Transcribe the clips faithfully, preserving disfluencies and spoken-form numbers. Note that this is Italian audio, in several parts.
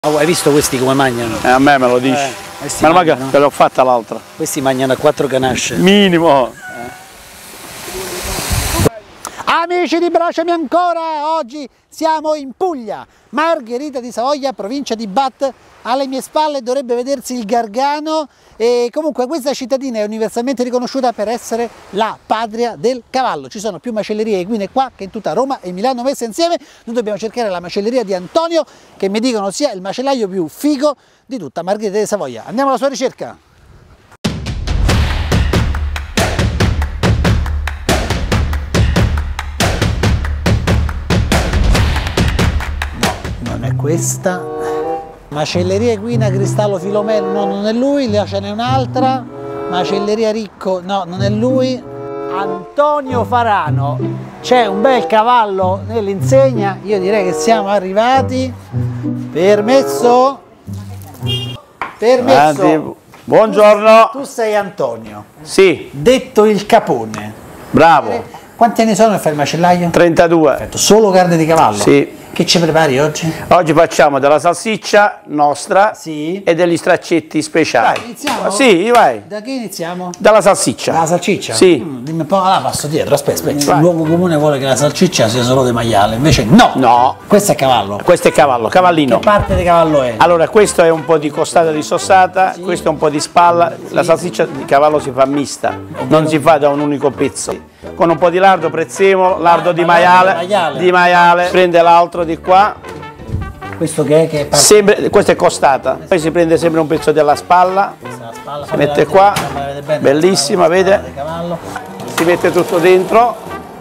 Oh, hai visto questi come mangiano? Eh, a me me lo dici. Eh, ma mangiano, no? Te l'ho fatta l'altra. Questi mangiano a quattro ganasce. Minimo. Eh. Amici di Bracciami Ancora, oggi siamo in Puglia, Margherita di Savoia, provincia di Bat. Alle mie spalle dovrebbe vedersi il Gargano e comunque questa cittadina è universalmente riconosciuta per essere la patria del cavallo. Ci sono più macellerie equine qua che in tutta Roma e Milano messe insieme. Noi dobbiamo cercare la macelleria di Antonio, che mi dicono sia il macellaio più figo di tutta Margherita di Savoia. Andiamo alla sua ricerca. No, non è questa. Macelleria Equina Cristallo Filomeno, no, non è lui, là ce n'è un'altra. Macelleria Ricco, no, non è lui. Antonio Farano, c'è un bel cavallo nell'insegna, io direi che siamo arrivati. Permesso? Permesso. Anzi, buongiorno. Tu, tu sei Antonio. Sì. Detto il Capone. Bravo. Quanti anni sono che fai il macellaio? trentadue. Perfetto. Solo carne di cavallo? Sì. Che ci prepari oggi? Oggi facciamo della salsiccia nostra, sì, e degli straccetti speciali. Dai, iniziamo? Sì, vai. Da che iniziamo? Dalla salsiccia. La salsiccia? Sì. Mm, dimmi un po', ah, passo dietro, aspetta, aspetta. Il luogo comune vuole che la salsiccia sia solo di maiale, invece no! No. Questo è cavallo. Questo è cavallo, cavallino. Che parte di cavallo è? Allora, questo è un po' di costata di sossata, sì, questo è un po' di spalla. Sì. La salsiccia di cavallo si fa mista, non si fa da un unico pezzo. Con un po' di lardo, prezzemolo, lardo ah, di maiale, maiale, di maiale, prende l'altro di qua. Questo che è? Che è sempre, questa è costata, poi si prende sempre un pezzo della spalla, la spalla si mette qua, bene, bellissima, vede? Si mette tutto dentro.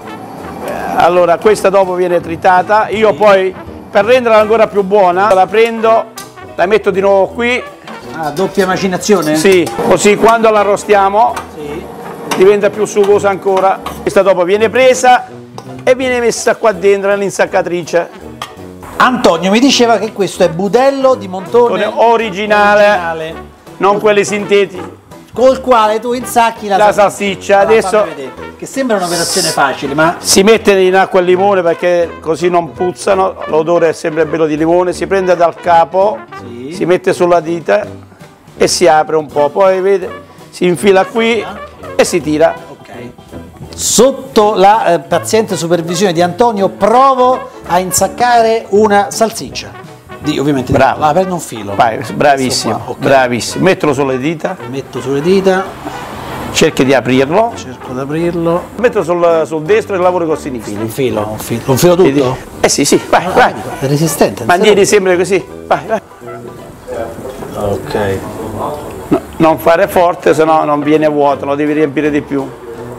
Allora questa dopo viene tritata, io sì, poi per renderla ancora più buona la prendo, la metto di nuovo qui. Ah, doppia macinazione? Sì, così quando la arrostiamo, sì, diventa più sugosa ancora. Questa dopo viene presa e viene messa qua dentro nell'insaccatrice. Antonio mi diceva che questo è budello di montone originale, originale, non quelli sintetici, col quale tu insacchi la, la salsiccia. Adesso che sembra un'operazione facile, ma si mette in acqua e limone perché così non puzzano, l'odore è sempre bello di limone. Si prende dal capo, sì, si mette sulla dita e si apre un po', poi vede, si infila qui e si tira. Okay. Sotto la eh, paziente supervisione di Antonio provo a insaccare una salsiccia. Di, ovviamente bravo, la prendo un filo. Vai, bravissimo, okay, bravissimo. Mettilo sulle dita. Metto sulle dita. Cerchi di aprirlo. Cerco di aprirlo. Metto sul, sul destro e lavori con i fili. Un filo, un filo, un filo tutto? Eh sì, sì, vai, ah, vai. È resistente. Mantieni sempre così, vai, vai. Ok. No, non fare forte, sennò non viene vuoto, lo devi riempire di più.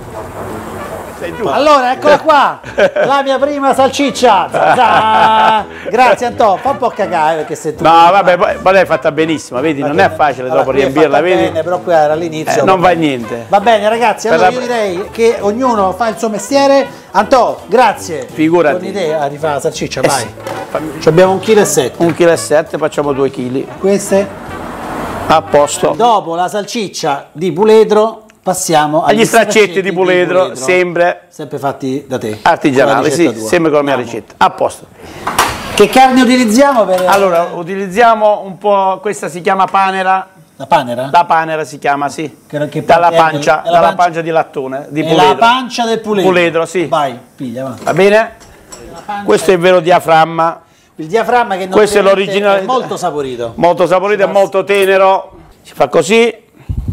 Allora, eccola qua, la mia prima salsiccia. Grazie Antonio, fa un po' cagare perché se tu... No, vabbè, poi, poi l'hai fatta benissimo, vedi, non è facile allora, dopo riempirla, vedi? Bene, però qui era all'inizio. Eh, non va niente. Va bene ragazzi, allora la... io direi che ognuno fa il suo mestiere. Antonio, grazie. Figurati. Con idea a rifare la salsiccia, eh vai. Sì. Ci abbiamo un chilo e sette. Un chilo e sette, facciamo due chili. Queste? A posto. Dopo la salsiccia di puledro passiamo agli, agli straccetti di puledro, di puledro, sempre sempre fatti da te, artigianali, sì, tua. Sempre con la mia Andiamo. ricetta. A posto. Che carne utilizziamo per... Allora, utilizziamo un po', questa si chiama panera. La panera? La panera si chiama, sì. Che, che dalla pancia, del, dalla pancia? pancia di lattone, di è puledro. La pancia del puledro. Puledro, sì. Vai, piglia, va. Va bene? Questo è il vero diaframma. Il diaframma che non questo è l'originale, è molto saporito. Molto saporito e molto tenero. Si fa così.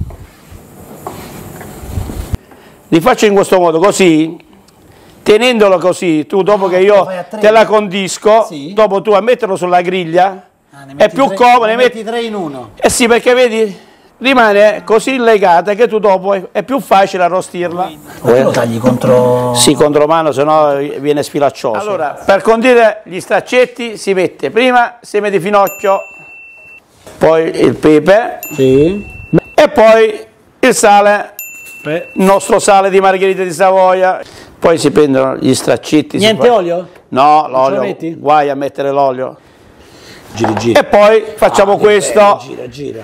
Li faccio in questo modo, così, tenendolo così, tu dopo ah, che io te la condisco, sì, dopo tu a metterlo sulla griglia, ah, è più tre, comodo, ne metti tre in uno. Eh sì, perché vedi, rimane così legata che tu dopo è, è più facile arrostirla. Ma tu lo tagli contro... Sì, contro mano, sennò viene sfilaccioso. Allora, per condire gli straccetti si mette prima seme di finocchio, poi il pepe, sì, e poi il sale. Il nostro sale di Margherita di Savoia, poi si prendono gli straccetti. Niente olio? No, l'olio, guai a mettere l'olio. Gira, gira. E poi facciamo ah, questo. Bello, gira, gira.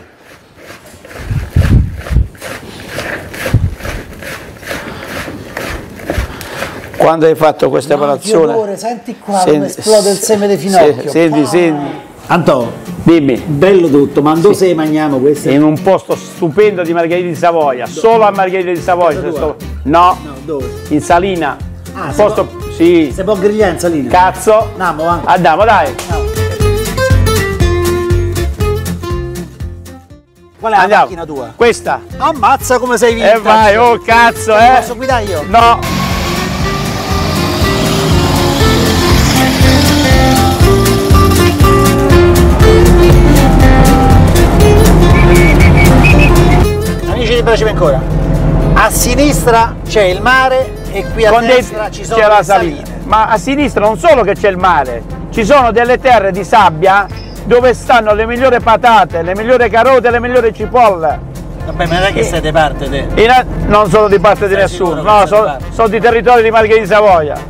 Quando hai fatto questa no, operazione, senti qua senti, come esplode il seme di finocchio. Senti, senti. Antonio, Dimmi. Bello tutto, ma dove Sì. se mangiamo questo? In un posto stupendo di Margherita di Savoia, solo a Margherita di Savoia. Casa sto- tua? No, No, dove? in Salina. Ah, Un si posto, sì. Si può grigliare in Salina? Cazzo. Andiamo, va. Andiamo, dai. Qual è la Andiamo. macchina tua? Questa. Ammazza come sei vinta! E vai, oh cazzo, eh. Posso guidare io? No. Amici di Bracipe ancora, a sinistra c'è il mare e qui a Con destra dei- ci sono c'è le la salina. saline. Ma a sinistra non solo che c'è il mare, ci sono delle terre di sabbia dove stanno le migliori patate, le migliori carote, le migliori cipolle. Vabbè, ma non è che sei di parte te. In a- non sono di parte di Sei nessuno, sicuro che no, sei sono, di parte? sono di territorio di Margherita di Savoia.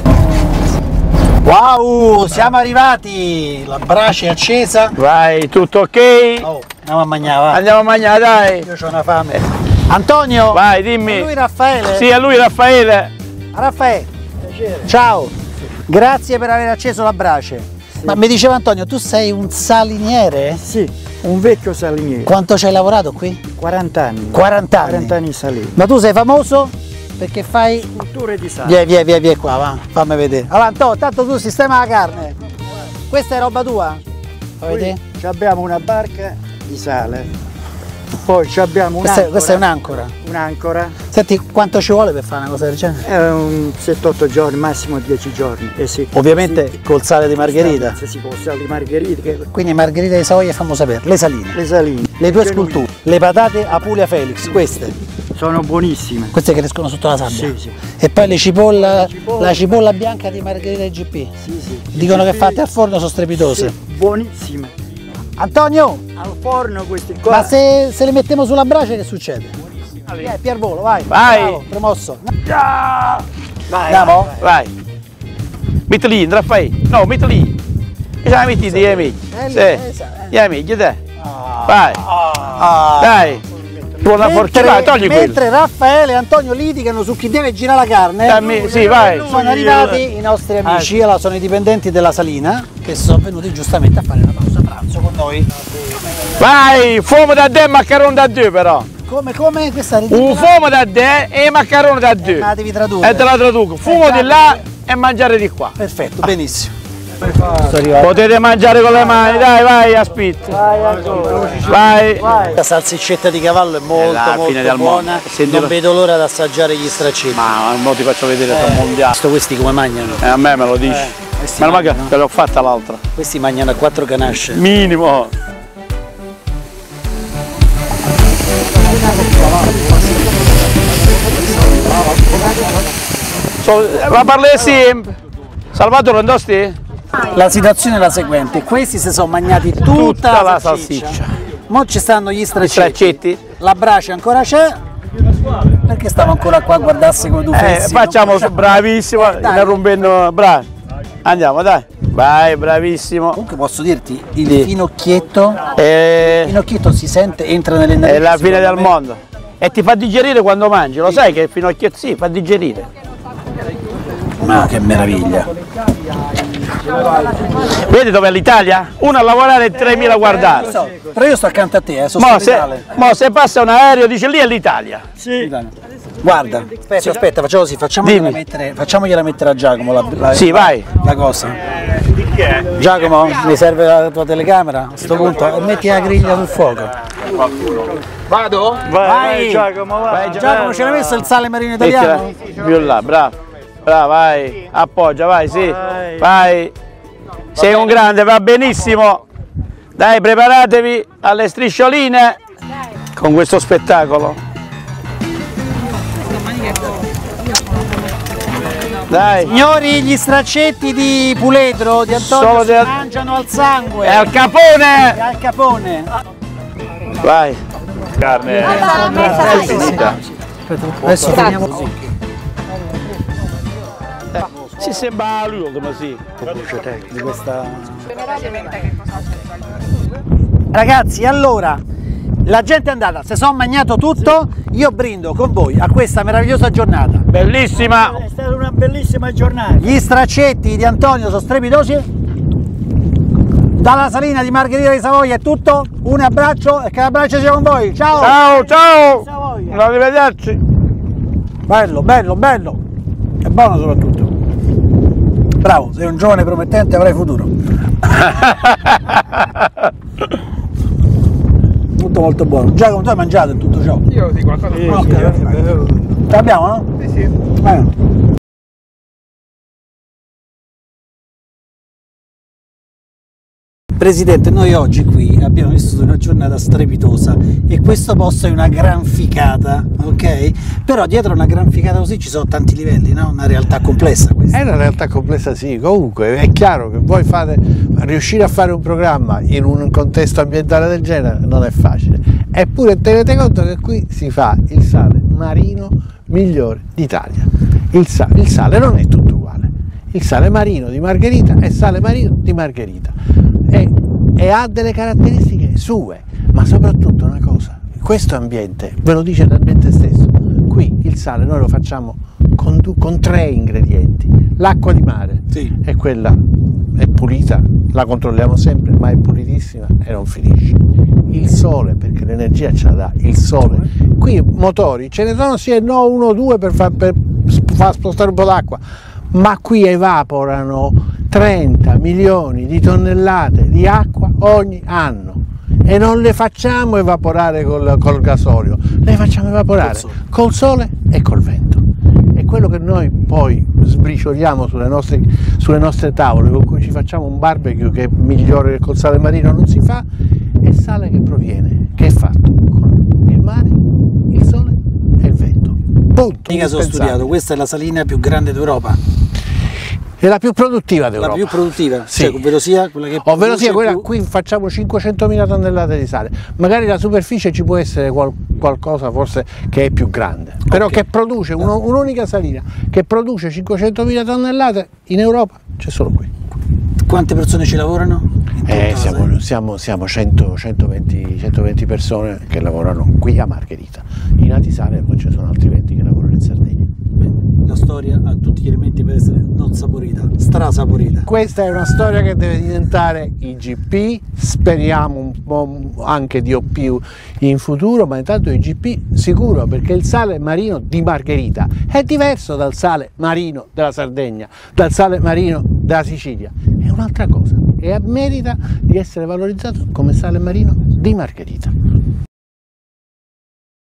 Wow, siamo arrivati! La brace è accesa. Vai, tutto ok? Oh, andiamo a mangiare, va. Andiamo a mangiare, dai. Io ho una fame. Antonio! Vai, dimmi. È lui Raffaele? Sì, a lui Raffaele. Raffaele, ciao! Grazie per aver acceso la brace. Ma mi diceva Antonio, tu sei un saliniere? Sì, un vecchio saliniere, Quanto ci hai lavorato qui? quaranta anni. quaranta anni. quaranta anni salini. Ma tu sei famoso? Perché fai... Culture di sale. Via, via, via, via qua, va, fammi vedere. Allora Antonio, tanto tu sistema la carne. Questa è roba tua? Fa vedere? Qui abbiamo una barca di sale. Poi ci abbiamo Questa, è- un'ancora. questa è un'ancora. Un'ancora. Senti, quanto ci vuole per fare una cosa del genere? È un sette otto giorni, massimo dieci giorni. Eh sì. Ovviamente Sì. col sale di Margherita. Se si può sale di Margherita. che- Quindi Margherita di Savoia, fammo sapere, le saline. Le saline. Le tue Genuine. sculture, le patate Apulia Felix, queste, Sono buonissime. queste che crescono sotto la sabbia. Sì, sì. E poi le cipolla, La cipolla. la cipolla bianca di Margherita G P. Sì, sì. Dicono che Sì, fatte al forno sono strepitose. sì, buonissime. Antonio, Al forno questi qua. ma se, se le mettiamo sulla brace che succede? Eh, Piervolo, vai. Vai. Bravo, promosso. Ah, Vai, Andiamo? vai, vai. Metti lì, Raffaele. No, metti lì. E già metti di amici. Eh, lì, Sì. eh, sa- eh. Gli amici, te. Vai. Ah. Dai. Buona fortuna, vai, togli quello. mentre Raffaele e Antonio litigano su chi deve girare la carne, Dammi- sì, vai. sono arrivati i nostri amici, allora, sono i dipendenti della Salina che sono venuti giustamente a fare la pausa pranzo con noi. Vai, fumo da te e maccherone da te però. Come, come? Questa Un ridiccola? fumo da te e maccherone da te. Ma la devi tradurre. E te la traduco. Fumo di là e mangiare di qua. Perfetto, benissimo. Sto arrivando. Potete mangiare con le mani, dai, vai, aspetta. Vai. La salsiccetta di cavallo è molto, la molto fine del buona. mondo. Sentilo. Non vedo l'ora di assaggiare gli straccetti. Ma mo ti faccio vedere, sono mondiale. Visto questi come mangiano? E a me me lo dici. questi Meno male che mangiano. te l'ho fatta l'altra. Questi mangiano a quattro canasce. Minimo. So, ma parli sempre. Salvatore, non sti? La situazione è la seguente, questi si sono mangiati tutta, Tutta la salsiccia. salsiccia. Mo ci stanno gli straccetti. Straccetti? La brace ancora c'è. Perché stavo ancora qua a guardarsi come tu Eh, fessi? facciamo bravissimo, Eh, dai. ne rompendo, bravi. Andiamo, dai. Vai, bravissimo. Comunque posso dirti, il Sì. finocchietto, il E... finocchietto si sente, entra nelle È narici. la fine secondo del me. mondo. E ti fa digerire quando mangi, lo sai che il finocchietto sì, fa digerire. Ma che meraviglia. Vedi dov'è l'Italia? Uno a lavorare e tremila a guardare. So, però io sto accanto a te, eh, sono Mo se, solidale. mo se passa un aereo dice lì è l'Italia. Sì. Guarda, aspetta, aspetta, facciamo così, facciamogliela Dimmi. mettere, facciamogliela mettere a Giacomo la, la- Sì, vai. la cosa. Giacomo, mi serve la tua telecamera? A questo punto metti la griglia sul fuoco. Vado? Vai. Giacomo, vai. Giacomo, ce l'hai messo il sale marino italiano? Mettila più là, bravo. Bravo, vai. Appoggia, vai, sì. Vai. Sei un grande, va benissimo. Dai, preparatevi alle striscioline con questo spettacolo. Dai. Signori, gli straccetti di puledro di Antonio Solo si di- mangiano al sangue. E al capone. E al capone. Vai. Carne. Adesso finiamo così. Si sembra l'ultimo, sì. Di questa... Ragazzi, allora, la gente è andata, si sono mangiato tutto, io brindo con voi a questa meravigliosa giornata. Bellissima. È stata una bellissima giornata. Gli straccetti di Antonio sono strepitosi. Dalla salina di Margherita di Savoia è tutto, un abbraccio e che l'abbraccio sia con voi, ciao! Ciao, ciao! Arrivederci! Bello, bello, bello! È buono soprattutto! Bravo, sei un giovane promettente, avrai futuro! Tutto molto buono. Giacomo, tu hai mangiato in tutto ciò? Io di qualcosa Sì, ok, perfetto. Ce l'abbiamo, no? Sì, sì. Bene. Presidente, noi oggi qui abbiamo vissuto una giornata strepitosa e questo posto è una gran ficata, ok? Però dietro una gran ficata così ci sono tanti livelli, no? Una realtà complessa questa. È una realtà complessa, sì. Comunque è chiaro che voi fate, riuscire a fare un programma in un contesto ambientale del genere non è facile. Eppure tenete conto che qui si fa il sale marino migliore d'Italia. Il sale, il sale non è tutto uguale. Il sale marino di Margherita è sale marino di Margherita. E, e ha delle caratteristiche sue, ma soprattutto una cosa, questo ambiente, ve lo dice l'ambiente stesso, qui il sale noi lo facciamo con, con tre ingredienti, l'acqua di mare, sì. è quella, è pulita, la controlliamo sempre, ma è pulitissima e non finisce, il sole, perché l'energia ce la dà, il sole, qui motori, ce ne sono sì e no, uno o due per far, per far spostare un po' d'acqua, ma qui evaporano trenta milioni di tonnellate di acqua ogni anno e non le facciamo evaporare col, col gasolio, le facciamo evaporare col sole. col sole e col vento. E quello che noi poi sbricioliamo sulle nostre, sulle nostre tavole, con cui ci facciamo un barbecue che è migliore che col sale marino non si fa, è sale che proviene, che è fatto con il mare, il sole e il vento. Punto. Mica sono studiato, questa è la salina più grande d'Europa. È la più produttiva d'Europa. La più produttiva? Sì. Cioè, ovvero sia quella che ovvero sia quella, più... qui facciamo cinquecentomila tonnellate di sale, magari la superficie ci può essere qual, qualcosa forse che è più grande, però okay. Che produce uno, un'unica salina che produce cinquecentomila tonnellate in Europa c'è solo qui. Quante persone ci lavorano? Eh, siamo, siamo, siamo cento, centoventi, centoventi persone che lavorano qui a Margherita, in Atisale poi ci sono altri venti che lavorano in Sardegna. La storia ha tutti gli elementi per essere non saporita, strasaporita. Questa è una storia che deve diventare I G P, speriamo un po' anche D O P in futuro, ma intanto I G P sicuro, perché il sale marino di Margherita è diverso dal sale marino della Sardegna, dal sale marino della Sicilia, è un'altra cosa e merita di essere valorizzato come sale marino di Margherita.